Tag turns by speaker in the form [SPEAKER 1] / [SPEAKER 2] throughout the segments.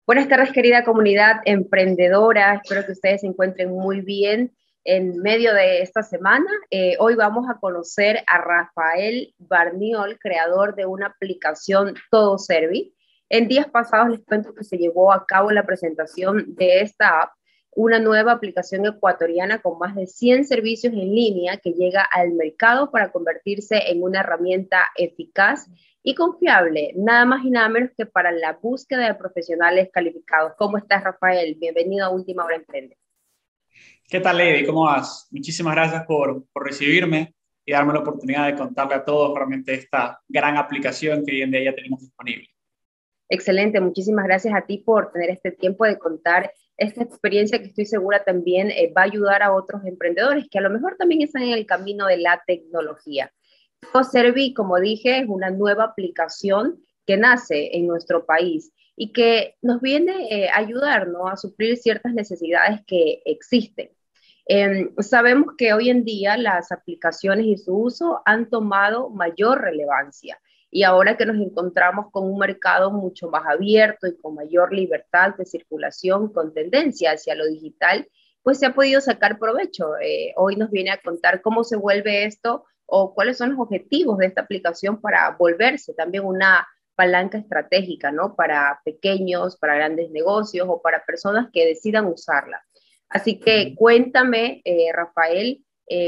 [SPEAKER 1] Buenas tardes, querida comunidad emprendedora. Espero que ustedes se encuentren muy bien en medio de esta semana. Hoy vamos a conocer a Rafael Barniol, creador de una aplicación Todo Servi. En días pasados les cuento que se llevó a cabo la presentación de esta app, una nueva aplicación ecuatoriana con más de 100 servicios en línea que llega al mercado para convertirse en una herramienta eficaz y confiable, nada más y nada menos que para la búsqueda de profesionales calificados. ¿Cómo estás, Rafael? Bienvenido a Última Hora Emprende.
[SPEAKER 2] ¿Qué tal, Lady? ¿Cómo vas? Muchísimas gracias por recibirme y darme la oportunidad de contarle a todos realmente esta gran aplicación que hoy en día ya tenemos disponible.
[SPEAKER 1] Excelente, muchísimas gracias a ti por tener este tiempo de contar esta experiencia que estoy segura también va a ayudar a otros emprendedores que a lo mejor también están en el camino de la tecnología. Servi, como dije, es una nueva aplicación que nace en nuestro país y que nos viene a ayudar, ¿no?, a suplir ciertas necesidades que existen. Sabemos que hoy en día las aplicaciones y su uso han tomado mayor relevancia y ahora que nos encontramos con un mercado mucho más abierto y con mayor libertad de circulación con tendencia hacia lo digital, pues se ha podido sacar provecho. Hoy nos viene a contar cómo se vuelve esto o cuáles son los objetivos de esta aplicación para volverse también una palanca estratégica, ¿no?, para pequeños, para grandes negocios o para personas que decidan usarla. Así que cuéntame, Rafael,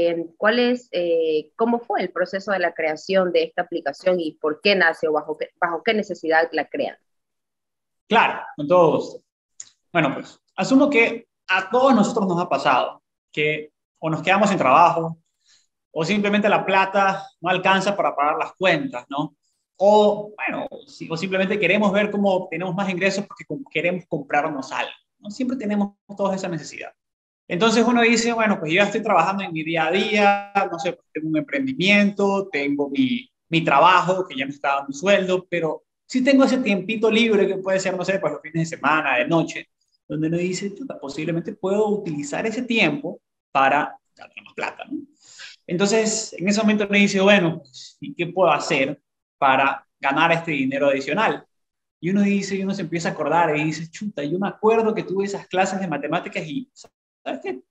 [SPEAKER 1] cómo fue el proceso de la creación de esta aplicación y por qué nace o bajo qué necesidad la crean.
[SPEAKER 2] Claro, con todo gusto. Bueno, pues asumo que a todos nosotros nos ha pasado que o nos quedamos sin trabajo o simplemente la plata no alcanza para pagar las cuentas, ¿no? O, bueno, o simplemente queremos ver cómo tenemos más ingresos porque queremos comprarnos algo, ¿no? Siempre tenemos toda esa necesidad. Entonces uno dice, bueno, pues yo ya estoy trabajando en mi día a día, no sé, pues tengo un emprendimiento, tengo mi trabajo que ya me está dando un sueldo, pero sí tengo ese tiempito libre que puede ser, no sé, pues los fines de semana, de noche, donde uno dice, chuta, posiblemente puedo utilizar ese tiempo para ganar más plata, ¿no? Entonces, en ese momento me dice, bueno, pues, ¿y qué puedo hacer para ganar este dinero adicional? Y uno dice, y uno se empieza a acordar y dice, chuta, yo me acuerdo que tuve esas clases de matemáticas y, ¿sabes qué?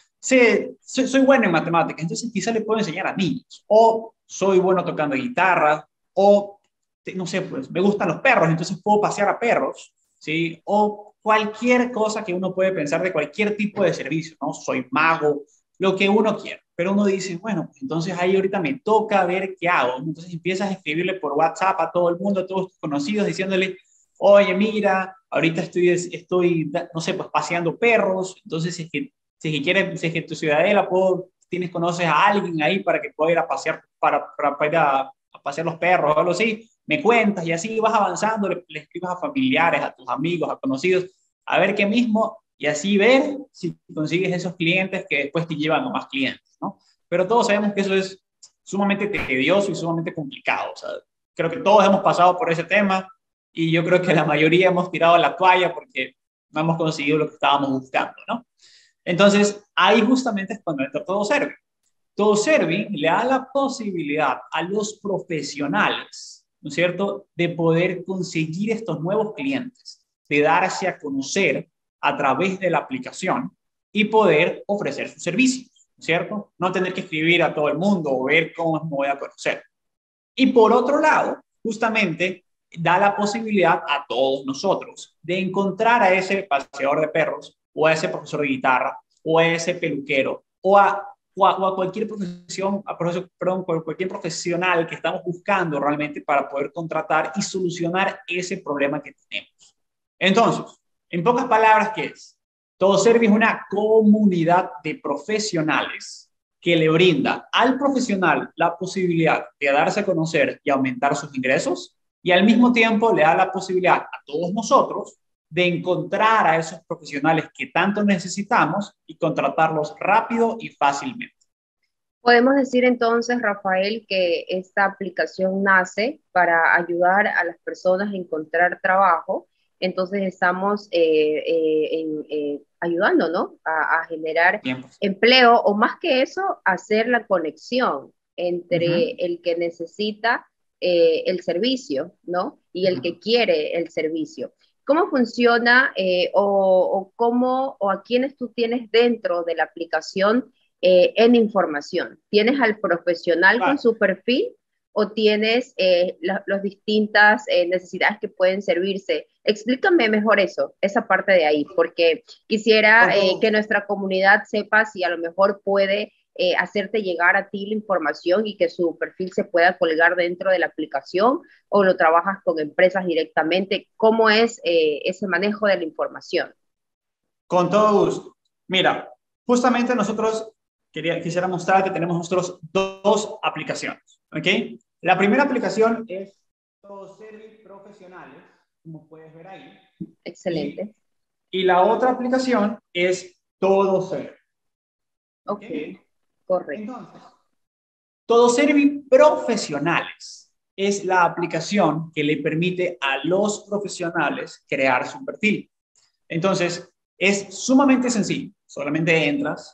[SPEAKER 2] Soy bueno en matemáticas, entonces quizá le puedo enseñar a niños. O soy bueno tocando guitarra, o, no sé, pues me gustan los perros, entonces puedo pasear a perros, ¿sí? O cualquier cosa que uno puede pensar de cualquier tipo de servicio, ¿no? Soy mago, lo que uno quiera. Pero uno dice, bueno, pues entonces ahí ahorita me toca ver qué hago. Entonces empiezas a escribirle por WhatsApp a todo el mundo, a todos tus conocidos, diciéndole, oye, mira, ahorita estoy, no sé, pues paseando perros, entonces si es que tu ciudadela conoces a alguien ahí para que pueda ir a pasear, para ir a pasear los perros o algo así, me cuentas y así vas avanzando, le escribas a familiares, a tus amigos, a conocidos, a ver qué mismo y así ver si consigues esos clientes que después te llevan a más clientes, ¿no? Pero todos sabemos que eso es sumamente tedioso y sumamente complicado. O sea, creo que todos hemos pasado por ese tema y yo creo que la mayoría hemos tirado la toalla porque no hemos conseguido lo que estábamos buscando, ¿no? Entonces, ahí justamente es cuando entra Todo Servi. Todo Servi le da la posibilidad a los profesionales, ¿no es cierto?, de poder conseguir estos nuevos clientes, de darse a conocer a través de la aplicación y poder ofrecer sus servicios, ¿no es cierto? No tener que escribir a todo el mundo o ver cómo me voy a conocer. Y por otro lado, justamente da la posibilidad a todos nosotros de encontrar a ese paseador de perros o a ese profesor de guitarra o a ese peluquero o a cualquier profesión, perdón, cualquier profesional que estamos buscando realmente para poder contratar y solucionar ese problema que tenemos. Entonces, en pocas palabras, ¿qué es? Todo Servi es una comunidad de profesionales que le brinda al profesional la posibilidad de darse a conocer y aumentar sus ingresos y al mismo tiempo le da la posibilidad a todos nosotros de encontrar a esos profesionales que tanto necesitamos y contratarlos rápido y fácilmente.
[SPEAKER 1] Podemos decir entonces, Rafael, que esta aplicación nace para ayudar a las personas a encontrar trabajo. Entonces estamos ayudando, ¿no?, a generar
[SPEAKER 2] Bien, pues.
[SPEAKER 1] empleo o más que eso, hacer la conexión entre el que necesita el servicio, ¿no?, y el que quiere el servicio. ¿Cómo funciona o cómo o a quiénes tú tienes dentro de la aplicación en información? ¿Tienes al profesional con
[SPEAKER 2] Claro,
[SPEAKER 1] su perfil o tienes las distintas necesidades que pueden servirse? Explícame mejor eso, esa parte de ahí, porque quisiera
[SPEAKER 2] con
[SPEAKER 1] que
[SPEAKER 2] todo.
[SPEAKER 1] nuestra comunidad sepa si a lo mejor puede hacerte llegar a ti la información y que su perfil se pueda colgar dentro de la aplicación o lo trabajas con empresas directamente. ¿Cómo es ese manejo de la información?
[SPEAKER 2] Con todo gusto. Mira, justamente nosotros quisiera mostrar que tenemos nosotros dos aplicaciones. ¿Ok? La primera aplicación es Todo Service Profesionales, como puedes ver ahí. ¿Sí?
[SPEAKER 1] Excelente.
[SPEAKER 2] Y la otra aplicación es Todo Service. ¿Ok?
[SPEAKER 1] Ok, correcto.
[SPEAKER 2] Entonces, Todo Service Profesionales es la aplicación que le permite a los profesionales crear su perfil. Entonces, es sumamente sencillo. Solamente entras,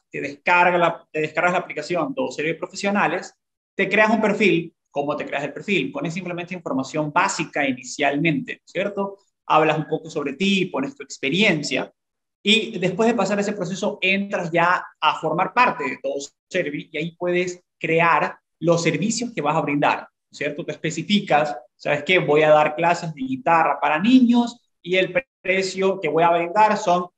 [SPEAKER 2] te descargas la aplicación Todo Service Profesionales, te creas un perfil. ¿Cómo te creas el perfil? Pones simplemente información básica inicialmente, ¿cierto? Hablas un poco sobre ti, pones tu experiencia y después de pasar ese proceso entras ya a formar parte de Todo Service y ahí puedes crear los servicios que vas a brindar, ¿cierto? Te especificas, ¿sabes qué? Voy a dar clases de guitarra para niños y el precio que voy a brindar son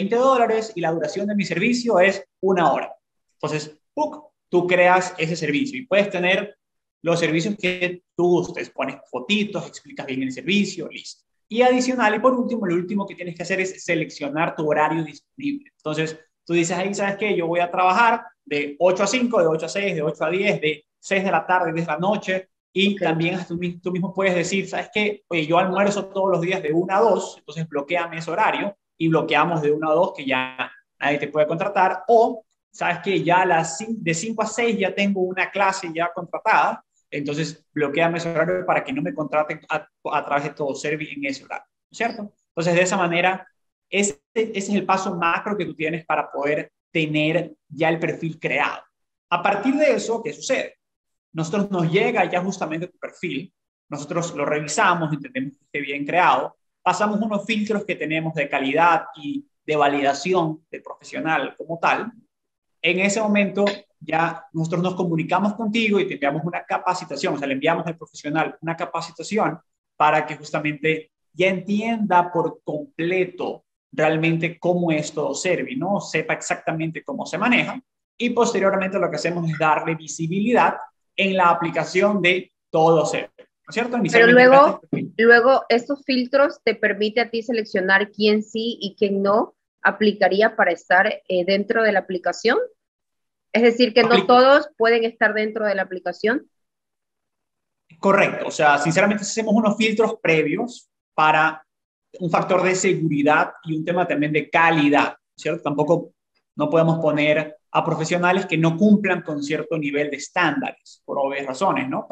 [SPEAKER 2] $20 y la duración de mi servicio es 1 hora. Entonces, ¡puc! Tú creas ese servicio y puedes tener los servicios que tú gustes. Pones fotitos, explicas bien el servicio, listo. Y adicional, y por último, lo último que tienes que hacer es seleccionar tu horario disponible. Entonces, tú dices ahí, ¿sabes qué? Yo voy a trabajar de 8 a 5, de 8 a 6, de 8 a 10, de 6 de la tarde, de la noche, y
[SPEAKER 1] Ok,
[SPEAKER 2] también tú mismo puedes decir, ¿sabes qué? Oye, yo almuerzo todos los días de 1 a 2, entonces bloqueame ese horario y bloqueamos de 1 a 2 que ya nadie te puede contratar. O, ¿sabes qué? Ya de 5 a 6 ya tengo una clase ya contratada, entonces bloqueame ese horario para que no me contraten a través de todo service en ese horario, ¿cierto? Entonces, de esa manera, ese es el paso macro que tú tienes para poder tener ya el perfil creado. A partir de eso, ¿qué sucede? Nosotros nos llega ya justamente tu perfil, nosotros lo revisamos, entendemos que esté bien creado, pasamos unos filtros que tenemos de calidad y de validación del profesional como tal. En ese momento ya nosotros nos comunicamos contigo y te enviamos una capacitación, o sea, le enviamos al profesional una capacitación para que justamente ya entienda por completo realmente cómo es todo Servi, ¿no? Sepa exactamente cómo se maneja y posteriormente lo que hacemos es darle visibilidad en la aplicación de todo Servi, ¿no es cierto?
[SPEAKER 1] pero
[SPEAKER 2] Inicialmente creaste el
[SPEAKER 1] luego,
[SPEAKER 2] perfil.
[SPEAKER 1] luego estos filtros te permite a ti seleccionar quién sí y quién no aplicaría para estar dentro de la aplicación. Es decir, que no
[SPEAKER 2] Apli
[SPEAKER 1] todos pueden estar dentro de la aplicación.
[SPEAKER 2] Correcto, o sea, sinceramente hacemos unos filtros previos para un factor de seguridad y un tema también de calidad, ¿cierto? Tampoco no podemos poner a profesionales que no cumplan con cierto nivel de estándares, por obvias razones, ¿no?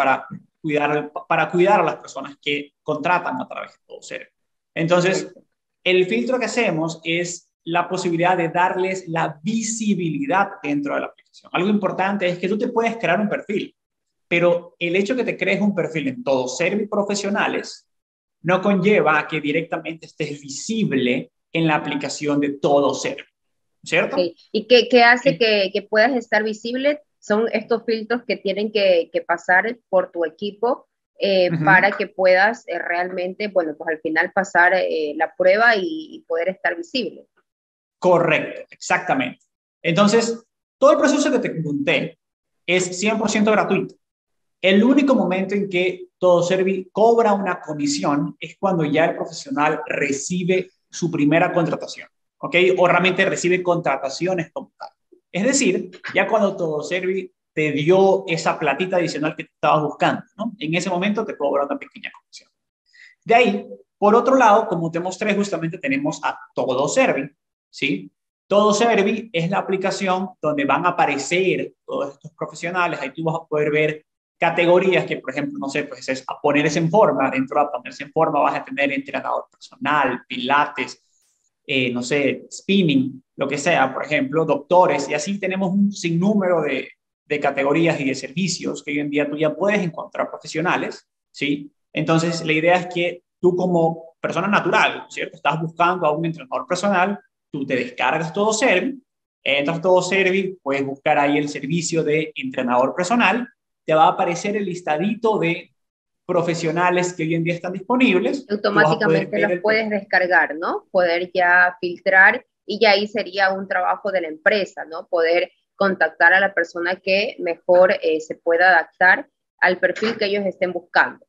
[SPEAKER 2] Para cuidar a las personas que contratan a través de todo ser. Entonces,
[SPEAKER 1] Perfecto.
[SPEAKER 2] el filtro que hacemos es la posibilidad de darles la visibilidad dentro de la aplicación. Algo importante es que tú te puedes crear un perfil, pero el hecho de que te crees un perfil en todos Service Profesionales no conlleva a que directamente estés visible en la aplicación de todo Service,
[SPEAKER 1] Ok.
[SPEAKER 2] ¿cierto?
[SPEAKER 1] ¿Y qué hace que puedas estar visible? Son estos filtros que tienen que pasar por tu equipo
[SPEAKER 2] Uh-huh.
[SPEAKER 1] para que puedas realmente, bueno, pues al final pasar la prueba y poder estar visible.
[SPEAKER 2] Correcto, exactamente. Entonces, todo el proceso que te conté es 100% gratuito. El único momento en que todo Servi cobra una comisión es cuando ya el profesional recibe su primera contratación, ¿ok? O realmente recibe contrataciones como tal. Es decir, ya cuando todo Servi te dio esa platita adicional que te estabas buscando, ¿no? En ese momento te cobra una pequeña comisión. De ahí, por otro lado, como te mostré, justamente tenemos a Todo Servi, ¿sí? Todo Servi es la aplicación donde van a aparecer todos estos profesionales. Ahí tú vas a poder ver categorías que, por ejemplo, no sé, pues es a ponerse en forma. Dentro de ponerse en forma vas a tener entrenador personal, pilates, no sé, spinning, lo que sea, por ejemplo, doctores. Y así tenemos un sinnúmero de categorías y de servicios que hoy en día tú ya puedes encontrar profesionales, ¿sí? Entonces, la idea es que tú como persona natural, ¿cierto? Estás buscando a un entrenador personal, tú te descargas todo Servi, entras todo Servi, puedes buscar ahí el servicio de entrenador personal, te va a aparecer el listadito de profesionales que hoy en día están disponibles, tú vas a poder
[SPEAKER 1] Automáticamente
[SPEAKER 2] ver
[SPEAKER 1] los
[SPEAKER 2] el
[SPEAKER 1] puedes
[SPEAKER 2] perfil.
[SPEAKER 1] descargar, ¿no? Poder ya filtrar y ya ahí sería un trabajo de la empresa, ¿no? Poder contactar a la persona que mejor se pueda adaptar al perfil que ellos estén buscando.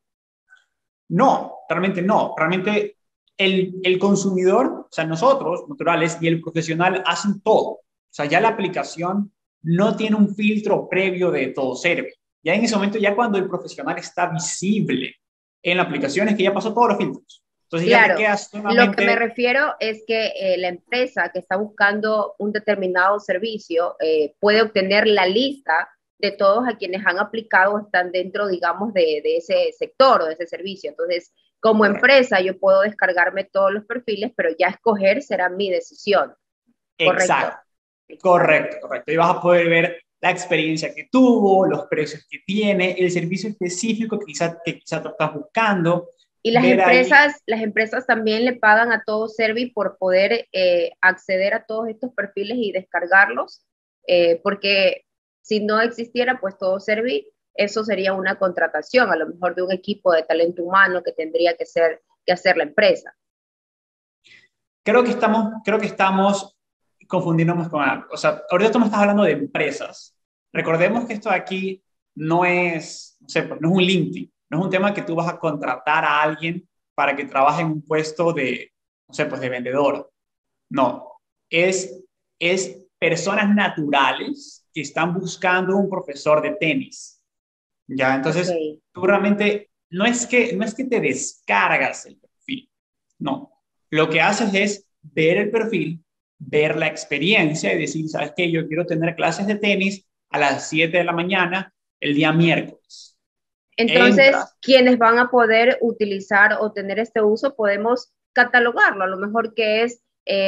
[SPEAKER 2] No, realmente no. Realmente el consumidor, o sea, nosotros, naturales, y el profesional hacen todo. O sea, ya la aplicación no tiene un filtro previo de todo sirve. Ya en ese momento, ya cuando el profesional está visible en la aplicación, es que ya pasó todos los filtros. Entonces ya te
[SPEAKER 1] Claro,
[SPEAKER 2] quedas
[SPEAKER 1] lo que me
[SPEAKER 2] solamente.
[SPEAKER 1] refiero es que la empresa que está buscando un determinado servicio puede obtener la lista de todos a quienes han aplicado o están dentro, digamos, de ese sector o de ese servicio. Entonces, como
[SPEAKER 2] Correcto.
[SPEAKER 1] empresa, yo puedo descargarme todos los perfiles, pero ya escoger será mi decisión. Correcto.
[SPEAKER 2] Exacto.
[SPEAKER 1] Exacto.
[SPEAKER 2] Correcto, correcto. Y vas a poder ver la experiencia que tuvo, los precios que tiene, el servicio específico que quizá tú estás buscando,
[SPEAKER 1] Y
[SPEAKER 2] ver ahí.
[SPEAKER 1] las empresas también le pagan a todo Servi por poder acceder a todos estos perfiles y descargarlos, porque si no existiera, pues todo Servi, eso sería una contratación, a lo mejor de un equipo de talento humano que tendría que hacer la empresa.
[SPEAKER 2] Creo que estamos confundiéndonos con algo. O sea, ahorita tú me estás hablando de empresas. Recordemos que esto de aquí no es, no sé, pues, no es un LinkedIn, no es un tema que tú vas a contratar a alguien para que trabaje en un puesto de, no sé, pues de vendedor. No, es personas naturales que están buscando un profesor de tenis. Ya,
[SPEAKER 1] Ok.
[SPEAKER 2] entonces tú realmente no es que te descargas el perfil, no. Lo que haces es ver el perfil, ver la experiencia y decir, ¿sabes qué? Yo quiero tener clases de tenis a las 7 de la mañana el día miércoles.
[SPEAKER 1] Entonces,
[SPEAKER 2] Entras.
[SPEAKER 1] quienes van a poder utilizar o tener este uso, podemos catalogarlo, a lo mejor que es,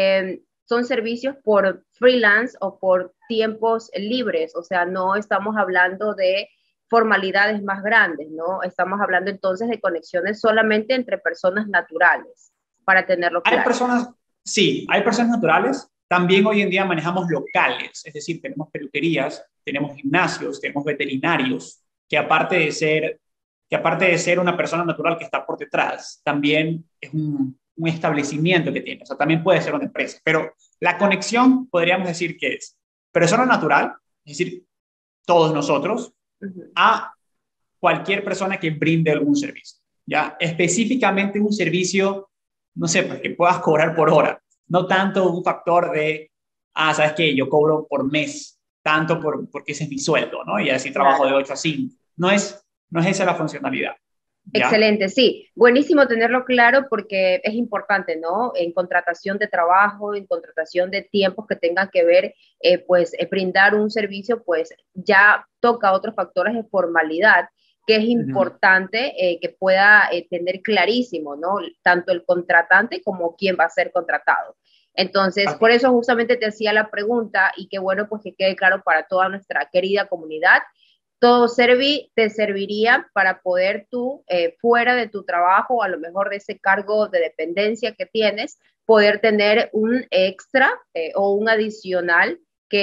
[SPEAKER 1] son servicios por freelance o por tiempos libres, o sea, no estamos hablando de formalidades más grandes, ¿no? Estamos hablando entonces de conexiones solamente entre personas naturales, para tenerlo
[SPEAKER 2] Hay
[SPEAKER 1] claro.
[SPEAKER 2] personas, sí, hay personas naturales. También hoy en día manejamos locales, es decir, tenemos peluquerías, tenemos gimnasios, tenemos veterinarios, que aparte de ser una persona natural que está por detrás, también es un establecimiento que tiene, o sea, también puede ser una empresa, pero la conexión podríamos decir que es persona natural, es decir, todos nosotros,
[SPEAKER 1] Uh -huh.
[SPEAKER 2] a cualquier persona que brinde algún servicio, ¿ya? Específicamente un servicio, no sé, pues que puedas cobrar por hora, no tanto un factor de, ¿sabes qué? Yo cobro por mes, tanto porque ese es mi sueldo, ¿no? Y así trabajo de
[SPEAKER 1] Claro.
[SPEAKER 2] 8 a 5. No es esa la funcionalidad, ¿ya?
[SPEAKER 1] Excelente, sí. Buenísimo tenerlo claro porque es importante, ¿no? En contratación de trabajo, en contratación de tiempos que tengan que ver, pues, brindar un servicio, pues ya toca otros factores de formalidad que es
[SPEAKER 2] Uh -huh.
[SPEAKER 1] importante que pueda tener clarísimo, ¿no? Tanto el contratante como quien va a ser contratado. Entonces, por
[SPEAKER 2] Ok.
[SPEAKER 1] eso justamente te hacía la pregunta y qué bueno, pues que quede claro para toda nuestra querida comunidad. Todo te serviría para poder tú, fuera de tu trabajo, a lo mejor de ese cargo de dependencia que tienes, poder tener un extra o un adicional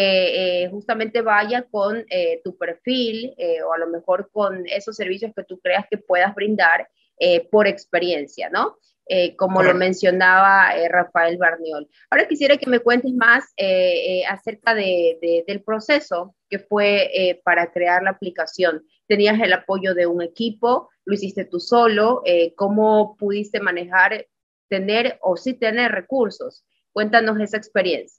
[SPEAKER 1] que justamente vaya con tu perfil o a lo mejor con esos servicios que tú creas que puedas brindar por experiencia, ¿no? Como lo
[SPEAKER 2] Correcto.
[SPEAKER 1] mencionaba Rafael Barniol. Ahora quisiera que me cuentes más acerca del proceso que fue para crear la aplicación. ¿Tenías el apoyo de un equipo? ¿Lo hiciste tú solo? ¿Cómo pudiste manejar, tener o sí tener recursos? Cuéntanos esa experiencia.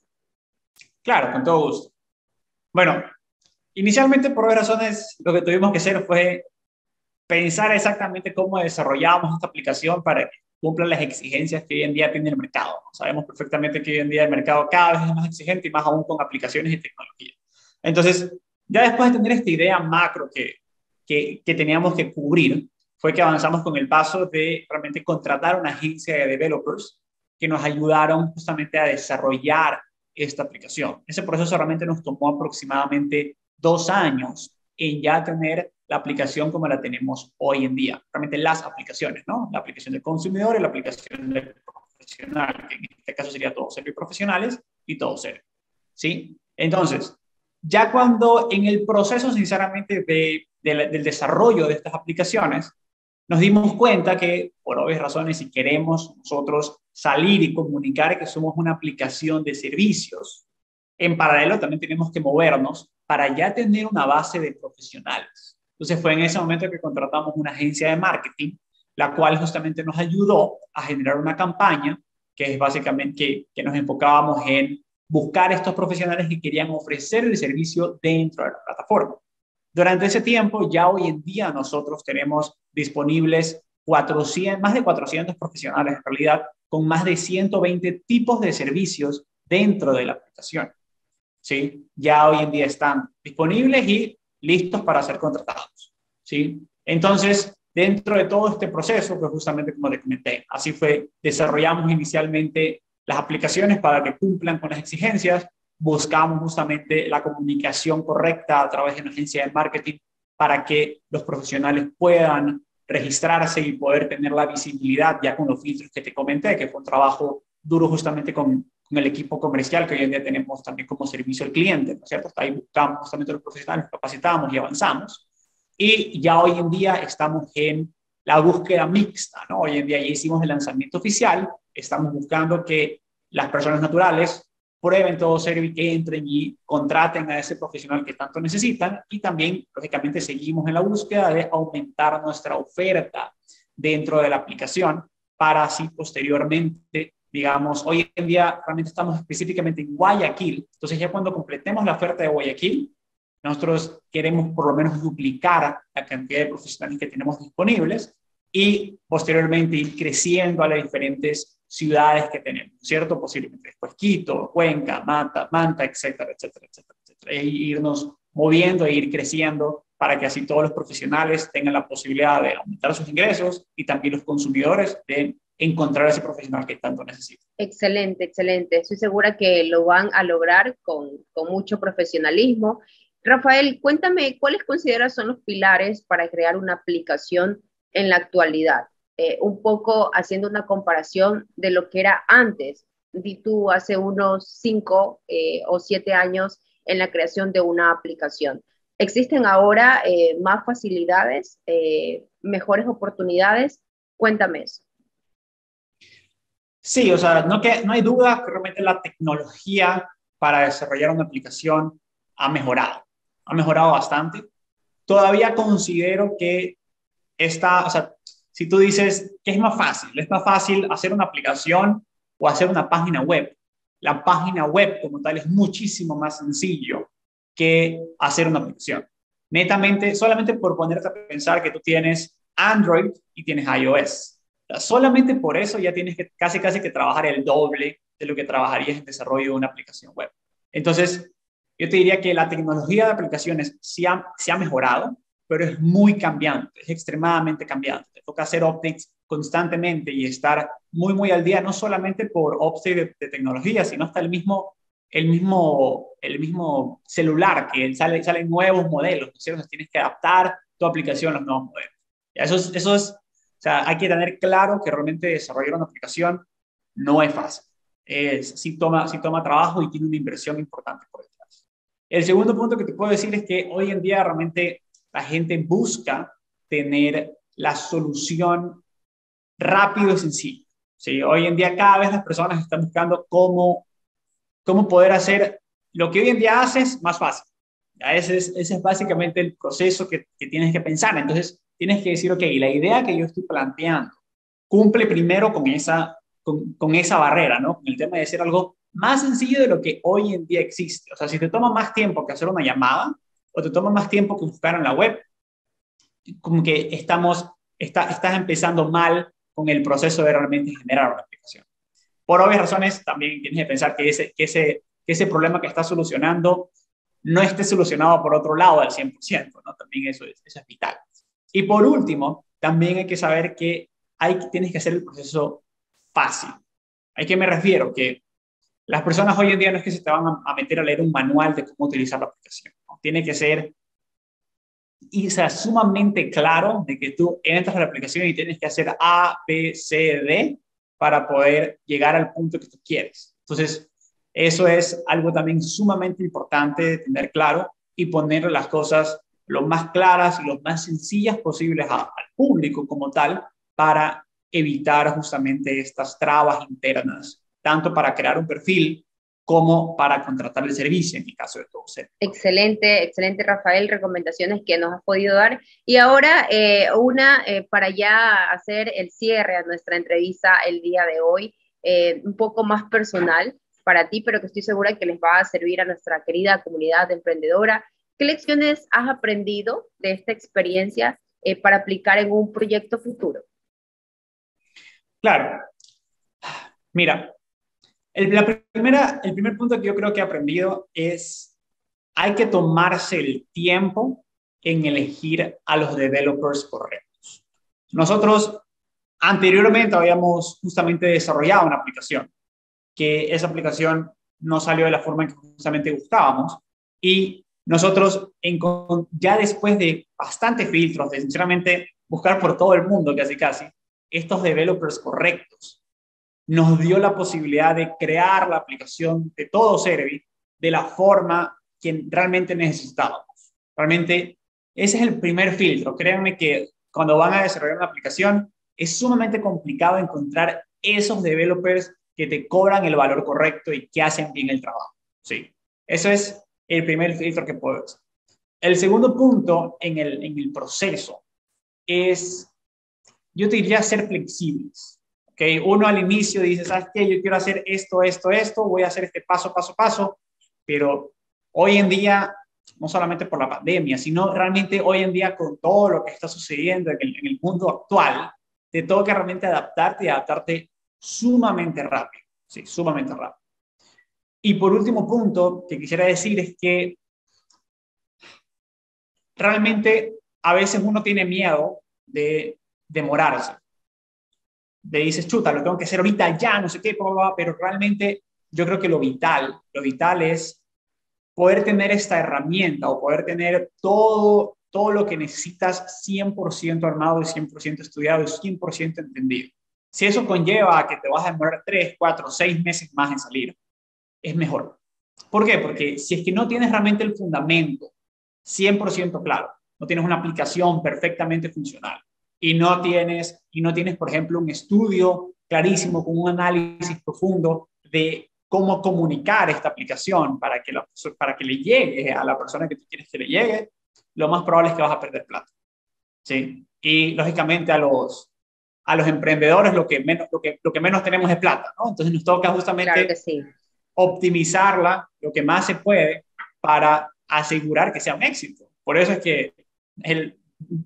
[SPEAKER 2] Claro, con todo gusto. Bueno, inicialmente por varias razones lo que tuvimos que hacer fue pensar exactamente cómo desarrollábamos esta aplicación para que cumpla las exigencias que hoy en día tiene el mercado. Sabemos perfectamente que hoy en día el mercado cada vez es más exigente y más aún con aplicaciones y tecnología. Entonces, ya después de tener esta idea macro que teníamos que cubrir, fue que avanzamos con el paso de realmente contratar una agencia de developers que nos ayudaron justamente a desarrollar esta aplicación. Ese proceso realmente nos tomó aproximadamente 2 años en ya tener la aplicación como la tenemos hoy en día. Realmente las aplicaciones, ¿no? La aplicación del consumidor y la aplicación del profesional, que en este caso sería Todo Serio y Profesionales y Todo Serio, ¿sí? Entonces, ya cuando en el proceso, sinceramente, del desarrollo de estas aplicaciones, nos dimos cuenta que, por obvias razones, si queremos nosotros salir y comunicar que somos una aplicación de servicios, en paralelo también tenemos que movernos para ya tener una base de profesionales. Entonces fue en ese momento que contratamos una agencia de marketing, la cual justamente nos ayudó a generar una campaña que es básicamente que nos enfocábamos en buscar estos profesionales que querían ofrecer el servicio dentro de la plataforma. Durante ese tiempo, ya hoy en día nosotros tenemos disponibles 400, más de 400 profesionales en realidad, con más de 120 tipos de servicios dentro de la aplicación. ¿Sí? Ya hoy en día están disponibles y listos para ser contratados. ¿Sí? Entonces, dentro de todo este proceso, pues justamente como te comenté, así fue, desarrollamos inicialmente las aplicaciones para que cumplan con las exigencias, buscamos justamente la comunicación correcta a través de una agencia de marketing para que los profesionales puedan registrarse y poder tener la visibilidad ya con los filtros que te comenté, que fue un trabajo duro justamente con el equipo comercial que hoy en día tenemos también como servicio al cliente, ¿no es cierto? Hasta ahí buscamos justamente los profesionales, capacitamos y avanzamos. Y ya hoy en día estamos en la búsqueda mixta, ¿no? Hoy en día ya hicimos el lanzamiento oficial, estamos buscando que las personas naturales prueben Todo Serio y que entren y contraten a ese profesional que tanto necesitan, y también, lógicamente, seguimos en la búsqueda de aumentar nuestra oferta dentro de la aplicación para así posteriormente, digamos, hoy en día realmente estamos específicamente en Guayaquil, entonces ya cuando completemos la oferta de Guayaquil, nosotros queremos por lo menos duplicar la cantidad de profesionales que tenemos disponibles y posteriormente ir creciendo a las diferentes ciudades que tenemos, ¿cierto? Posiblemente después Quito, Cuenca, Manta, etcétera, etcétera, etcétera, etcétera. E irnos moviendo e ir creciendo para que así todos los profesionales tengan la posibilidad de aumentar sus ingresos y también los consumidores de encontrar ese profesional que tanto necesitan.
[SPEAKER 1] Excelente, excelente. Estoy segura que lo van a lograr con mucho profesionalismo. Rafael, cuéntame, ¿cuáles consideras son los pilares para crear una aplicación en la actualidad? Un poco haciendo una comparación de lo que era antes, di tú hace unos 5 o 7 años en la creación de una aplicación. ¿Existen ahora más facilidades, mejores oportunidades? Cuéntame eso.
[SPEAKER 2] Sí, o sea, no hay duda que realmente la tecnología para desarrollar una aplicación ha mejorado bastante. Todavía considero que o sea, si tú dices que es más fácil hacer una aplicación o hacer una página web. La página web como tal es muchísimo más sencillo que hacer una aplicación. Netamente, solamente por ponerte a pensar que tú tienes Android y tienes iOS. O sea, solamente por eso ya tienes que casi que trabajar el doble de lo que trabajarías en desarrollo de una aplicación web. Entonces, yo te diría que la tecnología de aplicaciones se ha mejorado, pero es muy cambiante, es extremadamente cambiante. Te toca hacer updates constantemente y estar muy al día, no solamente por updates de tecnología, sino hasta el mismo celular, que salen nuevos modelos, ¿no es cierto? Entonces tienes que adaptar tu aplicación a los nuevos modelos. O sea, hay que tener claro que realmente desarrollar una aplicación no es fácil. Sí toma trabajo y tiene una inversión importante por detrás. El segundo punto que te puedo decir es que hoy en día realmente la gente busca tener la solución rápido y sencillo. ¿Sí? Hoy en día cada vez las personas están buscando cómo poder hacer lo que hoy en día haces más fácil. Ese es básicamente el proceso que tienes que pensar. Entonces tienes que decir, ok, la idea que yo estoy planteando cumple primero con esa barrera, ¿no? Con el tema de ser algo más sencillo de lo que hoy en día existe. O sea, si te toma más tiempo que hacer una llamada o te toma más tiempo que buscar en la web, como que estás empezando mal con el proceso de realmente generar una aplicación. Por obvias razones, también tienes que pensar que ese problema que estás solucionando no esté solucionado por otro lado al 100%, ¿no? También eso es vital. Y por último, también hay que saber que tienes que hacer el proceso fácil. ¿A qué me refiero? Que las personas hoy en día no es que se te van a meter a leer un manual de cómo utilizar la aplicación, ¿no? Tiene que ser y sea sumamente claro de que tú entras a la aplicación y tienes que hacer A, B, C, D para poder llegar al punto que tú quieres. Entonces, eso es algo también sumamente importante de tener claro y poner las cosas lo más claras y lo más sencillas posibles al público como tal para evitar justamente estas trabas internas, tanto para crear un perfil como para contratar el servicio en el caso de todo ser.
[SPEAKER 1] Excelente, excelente, Rafael, recomendaciones que nos has podido dar. Y ahora para ya hacer el cierre a nuestra entrevista el día de hoy, un poco más personal para ti, pero que estoy segura que les va a servir a nuestra querida comunidad emprendedora. ¿Qué lecciones has aprendido de esta experiencia para aplicar en un proyecto futuro?
[SPEAKER 2] Claro, mira, el primer punto que yo creo que he aprendido es hay que tomarse el tiempo en elegir a los developers correctos. Nosotros anteriormente habíamos justamente desarrollado una aplicación, que esa aplicación no salió de la forma en que justamente buscábamos y nosotros ya después de bastantes filtros, de sinceramente buscar por todo el mundo casi casi, estos developers correctos nos dio la posibilidad de crear la aplicación de todo Servi de la forma que realmente necesitábamos. Realmente ese es el primer filtro. Créanme que cuando van a desarrollar una aplicación es sumamente complicado encontrar esos developers que te cobran el valor correcto y que hacen bien el trabajo. Sí, eso es el primer filtro que puedo hacer. El segundo punto en el proceso es, yo te diría, ser flexibles. Okay, uno al inicio dice, ¿sabes qué? Yo quiero hacer esto, esto, esto, voy a hacer este paso, paso, paso, pero hoy en día, no solamente por la pandemia, sino realmente hoy en día con todo lo que está sucediendo en el mundo actual, te toca realmente adaptarte y adaptarte sumamente rápido, sí, sumamente rápido. Y por último punto que quisiera decir es que realmente a veces uno tiene miedo de demorarse. De dices, chuta, lo tengo que hacer ahorita ya, no sé qué, pero realmente yo creo que lo vital es poder tener esta herramienta o poder tener todo lo que necesitas 100% armado y 100% estudiado y 100% entendido. Si eso conlleva a que te vas a demorar 3, 4, 6 meses más en salir, es mejor. ¿Por qué? Porque si es que no tienes realmente el fundamento 100% claro, no tienes una aplicación perfectamente funcional, y no tienes, por ejemplo, un estudio clarísimo con un análisis profundo de cómo comunicar esta aplicación para que le llegue a la persona que tú quieres que le llegue, lo más probable es que vas a perder plata. ¿Sí? Y lógicamente a los emprendedores lo que menos tenemos es plata, ¿no? Entonces nos toca
[SPEAKER 1] Claro
[SPEAKER 2] justamente
[SPEAKER 1] que sí.
[SPEAKER 2] optimizarla lo que más se puede para asegurar que sea un éxito. Por eso es que el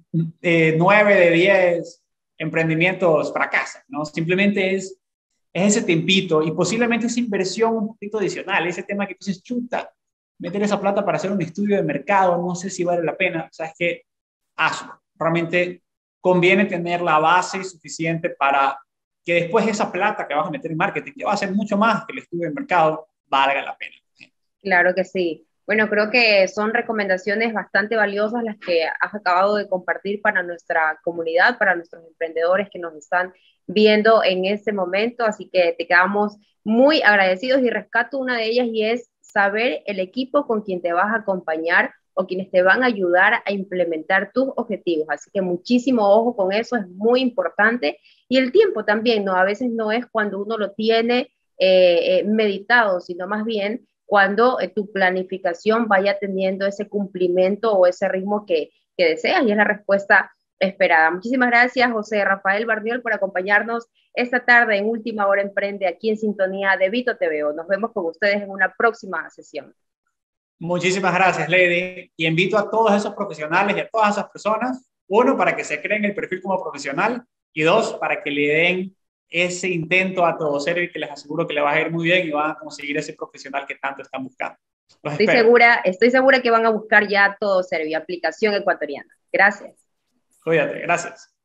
[SPEAKER 2] 9 de 10 emprendimientos fracasan, ¿no? Simplemente es ese tiempito y posiblemente esa inversión un poquito adicional, ese tema que tú dices, chuta, meter esa plata para hacer un estudio de mercado, no sé si vale la pena, o sea, es que hazlo. Realmente conviene tener la base suficiente para que después esa plata que vas a meter en marketing, que va a ser mucho más que el estudio de mercado, valga la pena.
[SPEAKER 1] Claro que sí. Bueno, creo que son recomendaciones bastante valiosas las que has acabado de compartir para nuestra comunidad, para nuestros emprendedores que nos están viendo en este momento. Así que te quedamos muy agradecidos y rescato una de ellas y es saber el equipo con quien te vas a acompañar o quienes te van a ayudar a implementar tus objetivos. Así que muchísimo ojo con eso, es muy importante. Y el tiempo también, ¿no? A veces no es cuando uno lo tiene meditado, sino más bien cuando tu planificación vaya teniendo ese cumplimiento o ese ritmo que deseas y es la respuesta esperada. Muchísimas gracias, José Rafael Barniol, por acompañarnos esta tarde en Última Hora Emprende aquí en sintonía de Vito TVO. Nos vemos con ustedes en una próxima sesión.
[SPEAKER 2] Muchísimas gracias, Lady. Y invito a todos esos profesionales y a todas esas personas, uno, para que se creen el perfil como profesional y dos, para que le den ese intento a todo ser y que les aseguro que le va a ir muy bien y van a conseguir ese profesional que tanto están buscando. Los espero.
[SPEAKER 1] Estoy segura que van a buscar ya todo Servio, aplicación ecuatoriana. Gracias.
[SPEAKER 2] Cuídate, gracias.